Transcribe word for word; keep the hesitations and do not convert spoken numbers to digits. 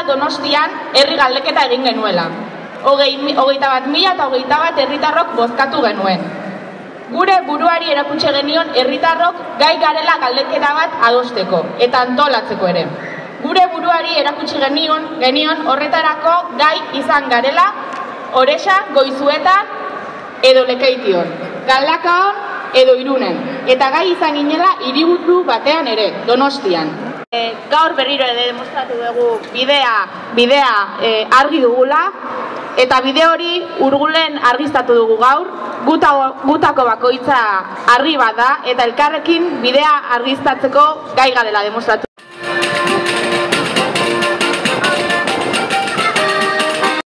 Donostian herri galdeketa egin genuela. Hogeita bat mila eta hogeita bat herritarrok bozkatu genuen. Gure buruari erakutsi genion herritarrok gai garela galdeketa bat adosteko eta antolatzeko ere. Gure buruari erakutsi genion, genion horretarako gai izan garela Orexa, Goizuetan edo Lekeition, Galdakaon edo Irunen, eta gai izan ginela hiriburu batean ere, Donostian. E, gaur berriro ere demostratu dugu bidea, bidea e, argi dugula, eta bide hori Urgulen argiztatu dugu gaur, guta, gutako bakoitza argi bat da, eta elkarrekin bidea argiztatzeko gai garela demostratu.